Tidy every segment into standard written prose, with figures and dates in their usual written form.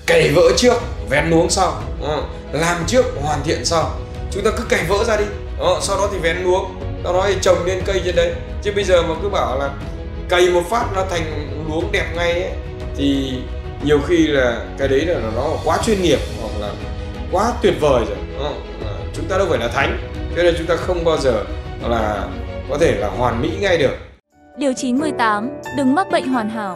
cày vỡ trước, vén nuống sau. Làm trước, hoàn thiện sau. Chúng ta cứ cày vỡ ra đi, sau đó thì vén nuống, sau đó thì trồng lên cây trên đấy. Chứ bây giờ mà cứ bảo là cày một phát nó thành luống đẹp ngay ấy, thì nhiều khi là cái đấy là nó quá chuyên nghiệp hoặc là quá tuyệt vời rồi. Chúng ta đâu phải là thánh, cho nên chúng ta không bao giờ là có thể là hoàn mỹ ngay được. Điều 98. Đừng mắc bệnh hoàn hảo.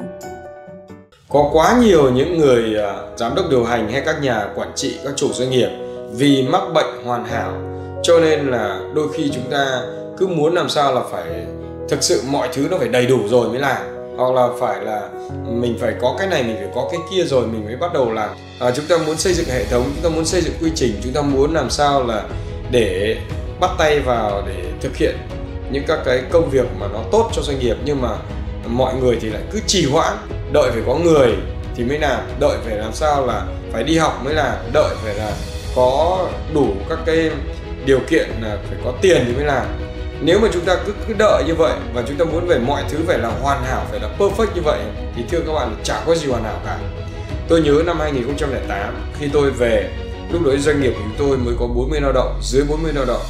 Có quá nhiều những người giám đốc điều hành hay các nhà quản trị, các chủ doanh nghiệp vì mắc bệnh hoàn hảo, cho nên là đôi khi chúng ta cứ muốn làm sao là phải thực sự mọi thứ nó phải đầy đủ rồi mới làm, hoặc là phải là mình phải có cái này, mình phải có cái kia rồi mình mới bắt đầu làm. Chúng ta muốn xây dựng hệ thống, chúng ta muốn xây dựng quy trình, chúng ta muốn làm sao là để bắt tay vào để thực hiện những các cái công việc mà nó tốt cho doanh nghiệp, nhưng mà mọi người thì lại cứ trì hoãn, đợi phải có người thì mới làm, đợi phải làm sao là phải đi học mới làm, đợi phải là có đủ các cái điều kiện là phải có tiền thì mới làm. Nếu mà chúng ta cứ đợi như vậy và chúng ta muốn về mọi thứ phải là hoàn hảo, phải là perfect như vậy thì thưa các bạn, chả có gì hoàn hảo cả. Tôi nhớ năm 2008 khi tôi về, lúc đấy doanh nghiệp của chúng tôi mới có 40 lao động, dưới 40 lao động,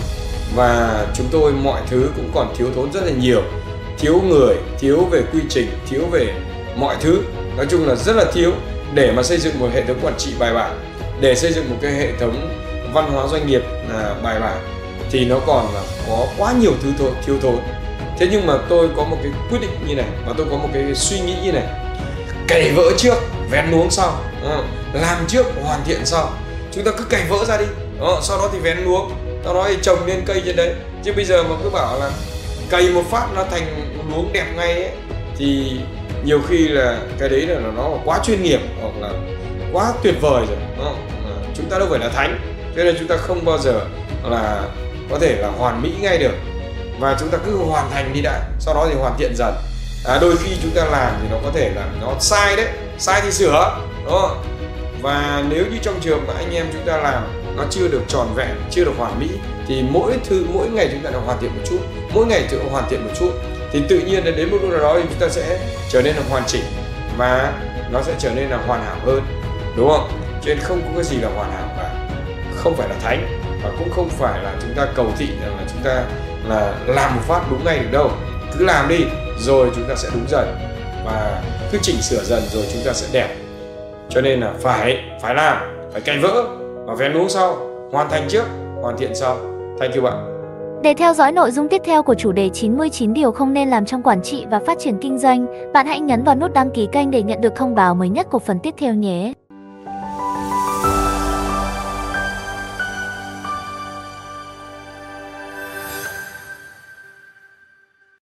và chúng tôi mọi thứ cũng còn thiếu thốn rất là nhiều, thiếu người, thiếu về quy trình, thiếu về mọi thứ, nói chung là rất là thiếu để mà xây dựng một hệ thống quản trị bài bản, để xây dựng một cái hệ thống văn hóa doanh nghiệp là bài bản thì nó còn là có quá nhiều thứ thiếu thốn. Thế nhưng mà tôi có một cái quyết định như này, và tôi có một cái suy nghĩ như này: cày vỡ trước, vén nuống sau. Làm trước, hoàn thiện sau. Chúng ta cứ cày vỡ ra đi, sau đó thì vén nuống, sau đó thì trồng lên cây trên đấy. Chứ bây giờ mà cứ bảo là cày một phát nó thành luống đẹp ngay ấy, thì nhiều khi là cái đấy là nó quá chuyên nghiệp hoặc là quá tuyệt vời rồi. Chúng ta đâu phải là thánh, cho nên chúng ta không bao giờ là có thể là hoàn mỹ ngay được, và chúng ta cứ hoàn thành đi đã, sau đó thì hoàn thiện dần. Đôi khi chúng ta làm thì nó có thể là nó sai đấy, sai thì sửa đó. Và nếu như trong trường mà anh em chúng ta làm nó chưa được tròn vẹn, chưa được hoàn mỹ, thì mỗi ngày chúng ta đã hoàn thiện một chút, mỗi ngày chúng ta hoàn thiện một chút, thì tự nhiên đến một lúc nào đó thì chúng ta sẽ trở nên là hoàn chỉnh và nó sẽ trở nên là hoàn hảo hơn, đúng không? Cho nên không có cái gì là hoàn hảo cả, không phải là thánh, và cũng không phải là chúng ta cầu thị rằng là chúng ta là làm một phát đúng ngay được đâu. Cứ làm đi rồi chúng ta sẽ đúng dần, và cứ chỉnh sửa dần rồi chúng ta sẽ đẹp. Cho nên là phải làm, phải cày vỡ và vén nuống sau, hoàn thành trước, hoàn thiện sau. Thank you bạn. Để theo dõi nội dung tiếp theo của chủ đề 99 điều không nên làm trong quản trị và phát triển kinh doanh, bạn hãy nhấn vào nút đăng ký kênh để nhận được thông báo mới nhất của phần tiếp theo nhé.